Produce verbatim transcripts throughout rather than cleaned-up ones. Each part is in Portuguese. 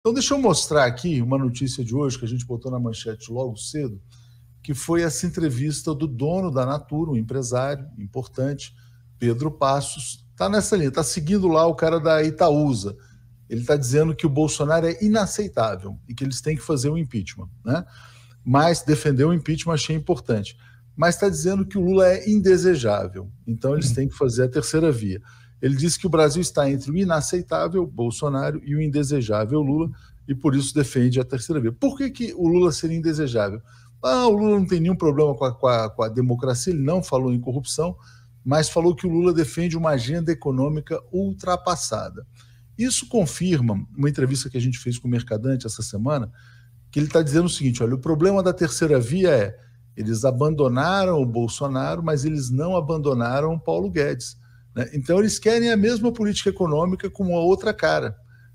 Então, deixa eu mostrar aqui uma notícia de hoje que a gente botou na manchete logo cedo, que foi essa entrevista do dono da Natura, um empresário importante, Pedro Passos. Está nessa linha, está seguindo lá o cara da Itaúsa. Ele está dizendo que o Bolsonaro é inaceitável e que eles têm que fazer o impeachment, né? Mas defender o impeachment achei importante. Mas está dizendo que o Lula é indesejável, então eles têm que fazer a terceira via. Ele disse que o Brasil está entre o inaceitável, Bolsonaro, e o indesejável, Lula, e por isso defende a terceira via. Por que, que o Lula seria indesejável? Ah, o Lula não tem nenhum problema com a, com, a, com a democracia, ele não falou em corrupção, mas falou que o Lula defende uma agenda econômica ultrapassada. Isso confirma uma entrevista que a gente fez com o Mercadante essa semana, que ele está dizendo o seguinte: olha, o problema da terceira via é eles abandonaram o Bolsonaro, mas eles não abandonaram o Paulo Guedes, né? Então eles querem a mesma política econômica com uma outra cara.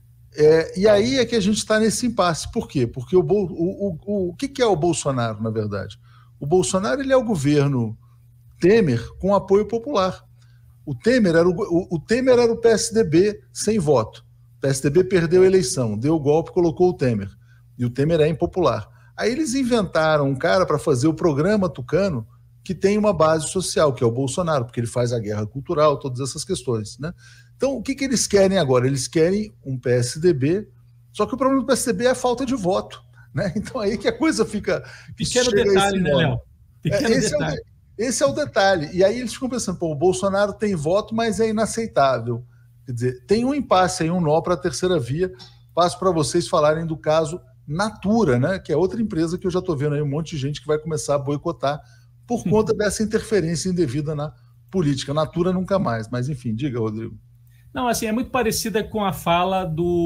É, e aí é que a gente está nesse impasse. Por quê? Porque o, o, o, o, o que, que é o Bolsonaro, na verdade? O Bolsonaro ele é o governo Temer com apoio popular. O Temer era o, o, o Temer era o P S D B sem voto. O P S D B perdeu a eleição, deu o golpe, colocou o Temer. E o Temer é impopular. Aí eles inventaram um cara para fazer o programa Tucano que tem uma base social, que é o Bolsonaro, porque ele faz a guerra cultural, todas essas questões, né? Então, o que, que eles querem agora? Eles querem um P S D B, só que o problema do P S D B é a falta de voto, né? Então, aí que a coisa fica... Pequeno detalhe, né, Léo? Pequeno é, esse, detalhe. É o, esse é o detalhe. E aí eles ficam pensando, pô, o Bolsonaro tem voto, mas é inaceitável. Quer dizer, tem um impasse aí, um nó para a terceira via. Passo para vocês falarem do caso Natura, né? Que é outra empresa que eu já estou vendo aí um monte de gente que vai começar a boicotar por conta dessa interferência indevida na política. Natura nunca mais. Mas, enfim, diga, Rodrigo. Não, assim, é muito parecida com a fala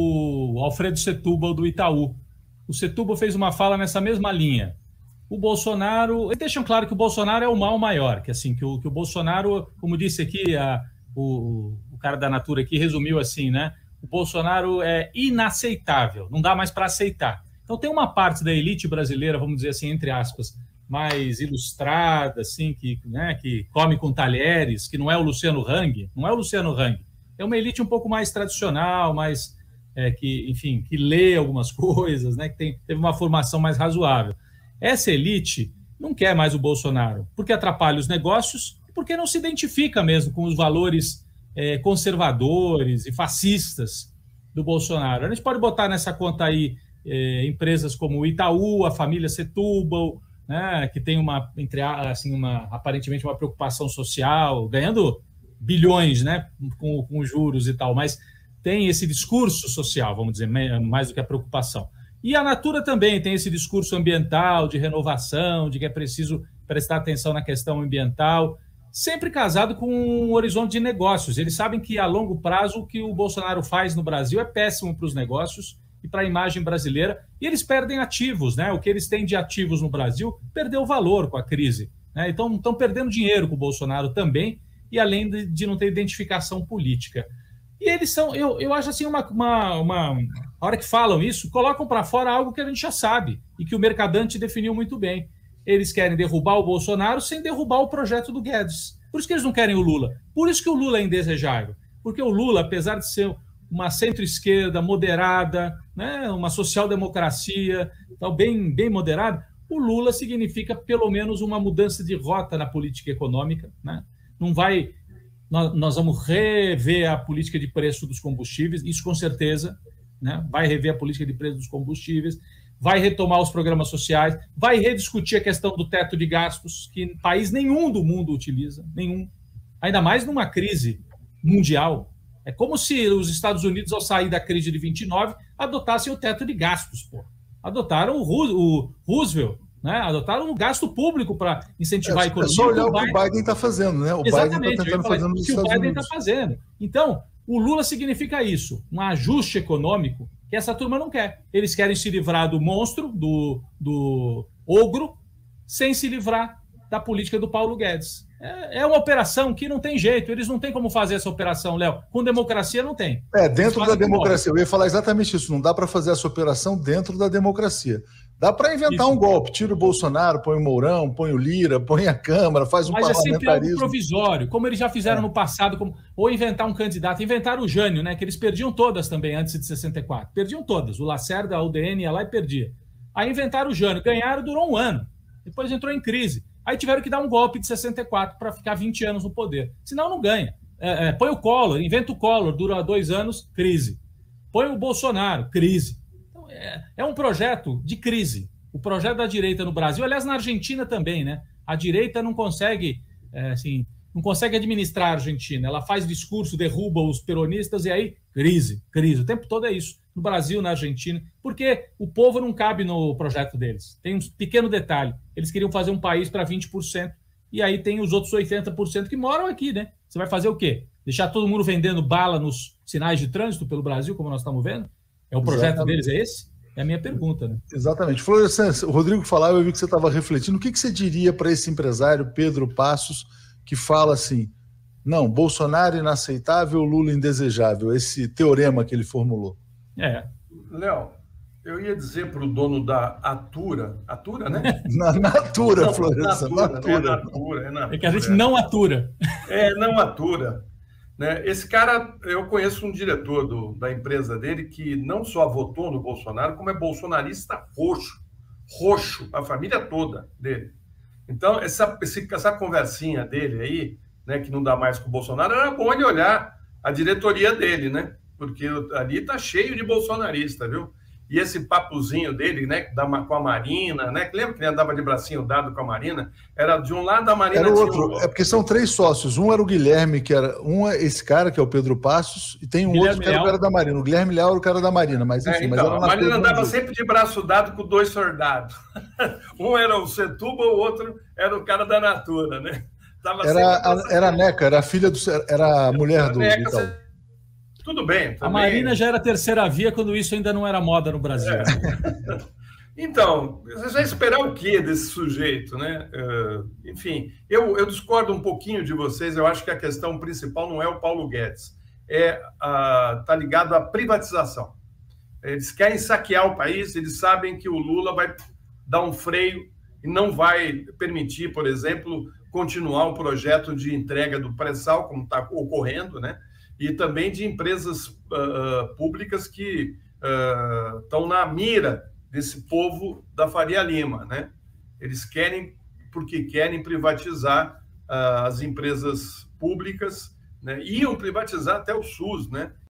do Alfredo Setúbal, do Itaú. O Setúbal fez uma fala nessa mesma linha. O Bolsonaro... Eles deixam claro que o Bolsonaro é o mal maior, que, assim, que, o, que o Bolsonaro, como disse aqui, a, o, o cara da Natura aqui resumiu assim, né? O Bolsonaro é inaceitável, não dá mais para aceitar. Então tem uma parte da elite brasileira, vamos dizer assim, entre aspas, mais ilustrada, assim, que, né, que come com talheres, que não é o Luciano Hang, não é o Luciano Hang. É uma elite um pouco mais tradicional, mais, é, que, enfim, que lê algumas coisas, né, que tem, teve uma formação mais razoável. Essa elite não quer mais o Bolsonaro, porque atrapalha os negócios e porque não se identifica mesmo com os valores é, conservadores e fascistas do Bolsonaro. A gente pode botar nessa conta aí é, empresas como o Itaú, a família Setúbal, né, que tem uma, entre, assim, uma, aparentemente uma preocupação social, ganhando bilhões, né, com, com juros e tal, mas tem esse discurso social, vamos dizer, mais do que a preocupação. E a Natura também tem esse discurso ambiental, de renovação, de que é preciso prestar atenção na questão ambiental, sempre casado com um horizonte de negócios. Eles sabem que, a longo prazo, o que o Bolsonaro faz no Brasil é péssimo para os negócios e para a imagem brasileira, e eles perdem ativos, né? O que eles têm de ativos no Brasil perdeu valor com a crise, né? Então, estão perdendo dinheiro com o Bolsonaro também, e além de, de não ter identificação política. E eles são, eu, eu acho assim, uma, uma, uma... A hora que falam isso, colocam para fora algo que a gente já sabe, e que o Mercadante definiu muito bem. Eles querem derrubar o Bolsonaro sem derrubar o projeto do Guedes. Por isso que eles não querem o Lula. Por isso que o Lula é indesejável. Porque o Lula, apesar de ser uma centro-esquerda moderada, né, uma social-democracia, tal, bem, bem moderada, o Lula significa pelo menos uma mudança de rota na política econômica, né? Não vai... Nós, nós vamos rever a política de preço dos combustíveis, isso com certeza, né? Vai rever a política de preço dos combustíveis, vai retomar os programas sociais, vai rediscutir a questão do teto de gastos, que país nenhum do mundo utiliza, nenhum. Ainda mais numa crise mundial. É como se os Estados Unidos, ao sair da crise de vinte e nove, adotassem o teto de gastos. Pô. Adotaram o, o Roosevelt, né? Adotaram o gasto público para incentivar é, a economia. É só olhar o que o Biden está fazendo, né? O Exatamente, Biden está tentando fazer nos que Estados o Biden Unidos. está fazendo. Então, o Lula significa isso, um ajuste econômico que essa turma não quer. Eles querem se livrar do monstro, do, do ogro, sem se livrar da política do Paulo Guedes. É, é uma operação que não tem jeito, eles não têm como fazer essa operação, Léo. Com democracia não tem. É, dentro da democracia. Eu ia falar exatamente isso, não dá para fazer essa operação dentro da democracia. Dá para inventar Isso. um golpe, tira o Bolsonaro, põe o Mourão, põe o Lira, põe a Câmara, faz um Mas é sempre algo parlamentarismo. provisório, como eles já fizeram é. no passado, como... ou inventar um candidato. Inventaram o Jânio, né? Que eles perdiam todas também antes de sessenta e quatro. Perdiam todas. O Lacerda, a U D N ia lá e perdia. Aí inventaram o Jânio, ganharam, durou um ano. Depois entrou em crise. Aí tiveram que dar um golpe de sessenta e quatro para ficar vinte anos no poder. Senão não ganha. É, é, põe o Collor, inventa o Collor, dura dois anos, crise. Põe o Bolsonaro, crise. Então, é, é um projeto de crise. O projeto da direita no Brasil, aliás, na Argentina também, né? A direita não consegue, é, assim, não consegue administrar a Argentina. Ela faz discurso, derruba os peronistas e aí, crise, crise. O tempo todo é isso. No Brasil, na Argentina, porque o povo não cabe no projeto deles. Tem um pequeno detalhe. Eles queriam fazer um país para vinte por cento e aí tem os outros oitenta por cento que moram aqui, né? Você vai fazer o quê? Deixar todo mundo vendendo bala nos sinais de trânsito pelo Brasil, como nós estamos vendo? É o projeto Exatamente. deles, é esse? É a minha pergunta, né? Exatamente. Florestan, o Rodrigo falava, eu vi que você estava refletindo. O que, que você diria para esse empresário, Pedro Passos, que fala assim, não, Bolsonaro inaceitável, Lula indesejável, esse teorema que ele formulou? É. Léo, eu ia dizer para o dono da Atura, Atura, né? Na Natura, Florestan, Natura, Natura. É Natura, é Natura. É que a gente não atura. É, não atura. Né? Esse cara, eu conheço um diretor do, da empresa dele que não só votou no Bolsonaro, como é bolsonarista roxo. Roxo, a família toda dele. Então, essa, essa conversinha dele aí, né, que não dá mais com o Bolsonaro, era bom ele olhar a diretoria dele, né? Porque ali tá cheio de bolsonarista, viu? E esse papozinho dele, né, com a Marina, né? Lembra que ele andava de bracinho dado com a Marina? Era de um lado da Marina... Era o outro, um... é porque são três sócios. Um era o Guilherme, que era... Um é esse cara, que é o Pedro Passos, e tem um Guilherme outro que era o cara da Marina. O Guilherme Leal era o cara da Marina, mas enfim... É, então, mas era a Marina andava sempre de braço dado com dois soldados. Um era o Setúbal, o outro era o cara da Natura, né? Tava era, a, era a Neca, era a filha do... Era a mulher do... Neca, do tudo bem. Também... A Marina já era terceira via quando isso ainda não era moda no Brasil. É. Então, você vai esperar o quê desse sujeito, né? Uh, enfim, eu, eu discordo um pouquinho de vocês. Eu acho que a questão principal não é o Paulo Guedes. É, uh, tá ligado à privatização. Eles querem saquear o país, eles sabem que o Lula vai dar um freio e não vai permitir, por exemplo, continuar o projeto de entrega do pré-sal, como está ocorrendo, né? E também de empresas uh, públicas que uh, estão na mira desse povo da Faria Lima, né? Eles querem, porque querem privatizar uh, as empresas públicas, né? Iam privatizar até o SUS, né?